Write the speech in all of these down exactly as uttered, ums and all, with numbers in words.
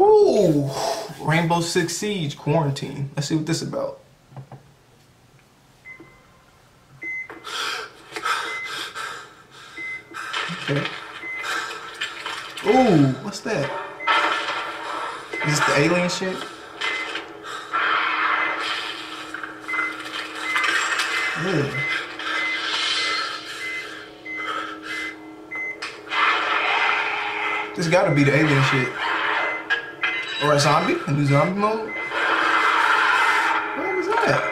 Ooh, Rainbow Six Siege Quarantine. Let's see what this is about. Okay. Ooh, what's that? Is this the alien shit? Yeah. This gotta be the alien shit. Or a zombie? A new zombie mode? What was that?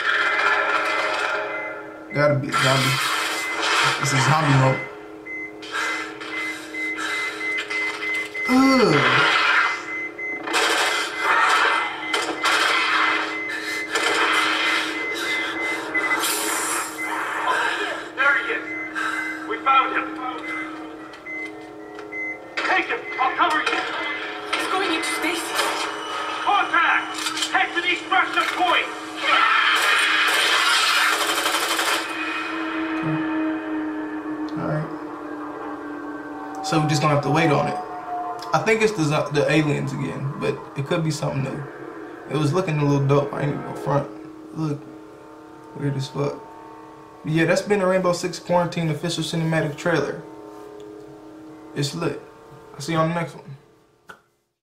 Gotta be a zombie. It's a zombie mode. Ugh. There he is. We found him. Take him. I'll cover you. He's going into stasis. Contact. Head to the extraction point. Alright. So we're just gonna have to wait on it. I think it's the, the aliens again, but it could be something new. It was looking a little dope. I ain't even gonna front. Look. Weird as fuck. But yeah, that's been the Rainbow Six Quarantine official cinematic trailer. It's lit. I'll see you on the next one.